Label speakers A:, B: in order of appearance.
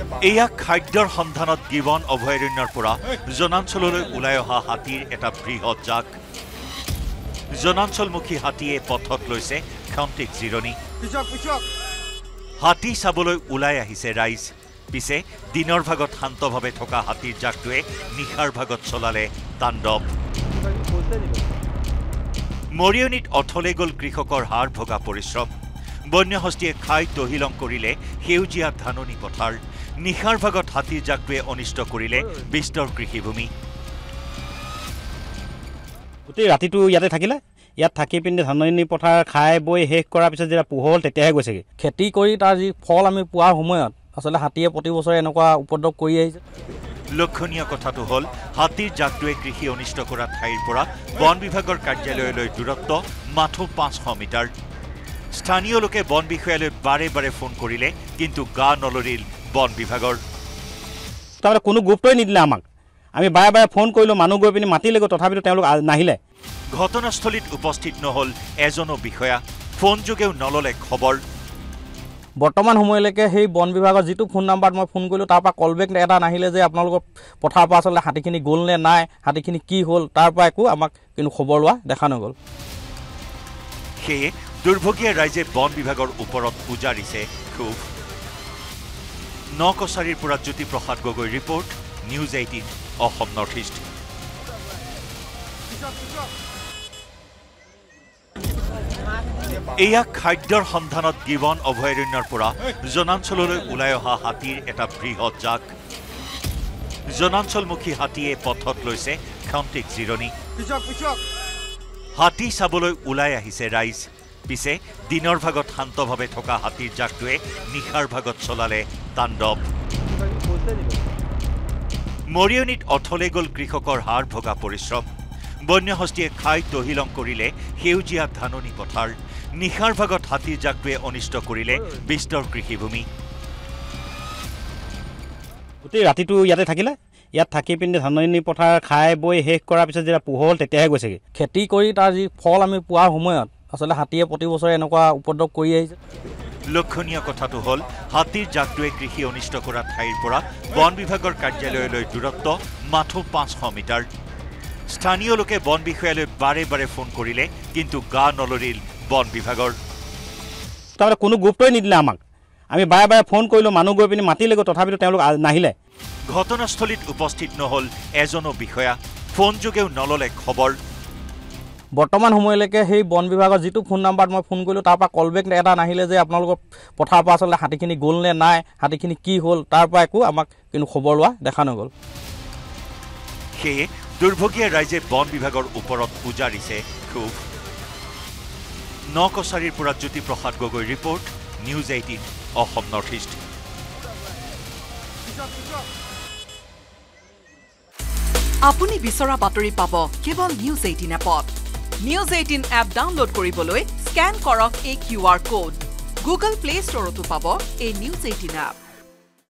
A: এয়া খাদ্যৰ সন্ধানত গিবন অভয়াৰণ্যৰ পৰা জনাঞ্চললৈ ওলাই অহা হাতীৰ এটা বৃহৎ জাক। জনাঞ্চলমুখী হাতীয়ে পথত লৈছে ক্ষন্তিক জিৰণি। হাতী চাবলৈ ওলাই আহিছে ৰাইজ। পিছে দিনৰ ভাগত শান্তভাৱে থকা হাতীৰ জাকটোৱে নিশাৰ ভাগত চলালে তাণ্ডৱ। মৰিয়নিত অথলে গ'ল কৃষকৰ হাড় ভগা পৰিশ্ৰম। বন্যহস্তীয়ে খাই তহিলং কৰিলে সেউজীয়া ধাননি পথাৰ। নিশাৰ ভাগত হাতীৰ জাকটোৱে অনিষ্ট কৰিলে বিস্তৰ কৃষিভূমি।
B: গোটেই ৰাতিটো ইয়াতে থাকিলে, ইয়াত থাকি পিনে ধাননি পথাৰ খাই বৈ শেষ কৰাৰ পিছত যেতিয়া পোহৰ হ'ল তেতিয়াহে গৈছেগৈ। খেতি কৰি তাৰ যি ফল আমি পোৱাৰ সময়ত আচলতে হাতীয়ে প্ৰতি বছৰে এনেকুৱা উপদ্ৰৱ কৰি আহিছে।
A: লক্ষণীয় কথাটো হ'ল হাতীৰ জাকটোৱে কৃষি অনিষ্ট কৰা ঠাইৰ পৰা বন বিভাগৰ কাৰ্যালয়লৈ দূৰত্ব মাথো 500 মিটাৰ। স্থানীয় লোকে বন বিষয়ালৈ বাৰে বাৰে ফোন কৰিলে, কিন্তু গা নলৰিল বন বিভাগৰ।
B: তাৰমানে কোনো গুৰুত্বই নিদিলে আমাক। আমি বাৰে বাৰে ফোন কৰিলোঁ, মানুহ গৈ পিনি মাতিলেগৈ, তথাপিতো তেওঁলোক নাহিলে।
A: ঘটনাস্থলীত উপস্থিত নহ'ল এজনো বিষয়া, ফোন যোগেও নললে খবৰ।
B: বৰ্তমান সময়লৈকে সেই বন বিভাগৰ যিটো ফোন নাম্বাৰত মই ফোন কৰিলোঁ তাৰ পৰা কলবেক এটা নাহিলে যে আপোনালোকৰ পথাৰৰ পৰা আচলতে হাতীখিনি গ'ল নে নাই, হাতীখিনি কি হ'ল, তাৰ পৰা একো আমাক কিন্তু খবৰ লোৱা দেখা নগ'ল।
A: সেয়ে দুৰ্ভগীয়া ৰাইজে বন বিভাগৰ ওপৰত উজাৰিছে ক্ষোভ। নকছাৰীৰ পৰা Jyotiprasad Gogoi report, news 18 Assam north east. এয়া খাদ্যৰ সন্ধানত গিবন অভয়াৰণ্যৰ পৰা জনাঞ্চললৈ ওলাই অহা হাতীৰ এটা বৃহৎ জাক। জনাঞ্চলমুখী হাতীয়ে পথত লৈছে ক্ষন্তিক জিৰণি। হাতী চাবলৈ ওলাই আহিছে ৰাইজ। পিছে দিনৰ ভাগত শান্তভাৱে থকা হাতীৰ জাকটোৱে নিশাৰ ভাগত চলালে তাণ্ডৱ। মৰিয়নিত অথলে গ'ল কৃষকৰ হাড় ভগা পৰিশ্ৰম। বন্যহস্তীয়ে খাই তহিলং কৰিলে সেউজীয়া ধাননি পথাৰ। নিশাৰ ভাগত হাতীৰ জাকটোৱে অনিষ্ট কৰিলে বিস্তৰ কৃষিভূমি।
B: গোটেই ৰাতিটো ইয়াতে থাকিলে, ইয়াত থাকি পিনে ধাননি পথাৰ খাই বৈ শেষ কৰাৰ পিছত যেতিয়া পোহৰ হ'ল তেতিয়াহে গৈছেগৈ। খেতি কৰি তাৰ যি ফল আমি পোৱাৰ সময়ত আচলতে হাতীয়ে প্ৰতি বছৰে এনেকুৱা উপদ্ৰৱ কৰি আহিছে।
A: লক্ষণীয় কথাটো হ'ল হাতীৰ জাকটোৱে কৃষি অনিষ্ট কৰা ঠাইৰ পৰা বন বিভাগৰ কাৰ্যালয়লৈ দূৰত্ব মাথো 500 মিটাৰ। স্থানীয় লোকে বন বিষয়ালৈ বাৰে বাৰে ফোন কৰিলে, কিন্তু গা নলৰিল বন বিভাগৰ।
B: তাৰমানে কোনো গুৰুত্বই নিদিলে আমাক। আমি বাৰে বাৰে ফোন কৰিলোঁ, মানুহ গৈ পিনি মাতিলেগৈ, তথাপিতো তেওঁলোক নাহিলে।
A: ঘটনাস্থলীত উপস্থিত নহ'ল এজনো বিষয়া, ফোন যোগেও নললে খবৰ।
B: বৰ্তমান সময়লৈকে সেই বন বিভাগৰ যিটো ফোন নাম্বাৰত মই ফোন কৰিলোঁ তাৰ পৰা কলবেক এটা নাহিলে যে আপোনালোকৰ পথাৰৰ পৰা আচলতে হাতীখিনি গ'ল নে নাই, হাতীখিনি কি হ'ল, তাৰ পৰা একো আমাক কিন্তু খবৰ লোৱা দেখা নগ'ল।
A: সেয়ে দুৰ্ভগীয়া ৰাইজে বন বিভাগৰ ওপৰত উজাৰিছে ক্ষোভ। নকছাৰীৰ পৰা Jyotiprasad Gogoi report, news 18 Assam north east.
C: আপুনি বিচৰা বাতৰি পাব কেৱল নিউজ 18 এপত। নিউজ 18 এপ ডাউনলোড কৰিবলৈ স্কেন কৰক এই QR কোড। গুগল প্লে ষ্টৰতো পাব এই নিউজ 18 এপ।